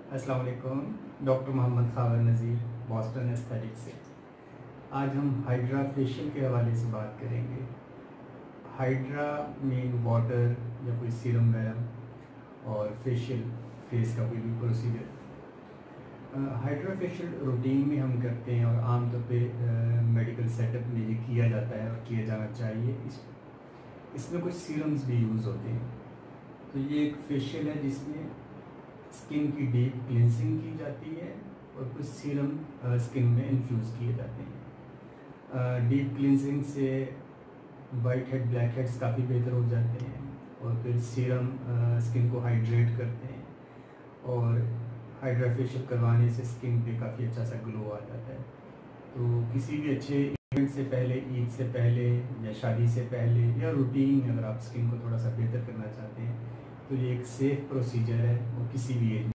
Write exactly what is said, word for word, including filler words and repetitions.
अस्सलाम वालेकुम। Doctor Mohammad Khawar Nazir, Boston aesthetic से। आज हम हाइड्रा फेशियल के हवाले से बात करेंगे। हाइड्रा मीन वाटर या कोई सीरम वगैरह और फेशियल फेस का कोई भी प्रोसीजर। हाइड्रा फेशियल रूटीन में हम करते हैं और आमतौर पे मेडिकल सेटअप में ये किया जाता है और किया जाना चाहिए। इस इसमें कुछ सीरम्स भी यूज़ होते हैं। तो ये एक फेशियल है जिसमें स्किन की डीप क्लिनजिंग की जाती है और कुछ सीरम स्किन में इन्फ्यूज़ किए जाते हैं। डीप क्लिनजिंग से वाइट हेड ब्लैक हेड्स काफ़ी बेहतर हो जाते हैं और फिर सीरम स्किन को हाइड्रेट करते हैं और हाइड्रा फेशियल करवाने से स्किन पे काफ़ी अच्छा सा ग्लो आ जाता है। तो किसी भी अच्छे इवेंट से पहले, ईद से पहले या शादी से पहले या रूटीन में अगर आप स्किन को थोड़ा सा बेहतर करना चाहते हैं तो ये एक सेफ़ प्रोसीजर है और किसी भी एज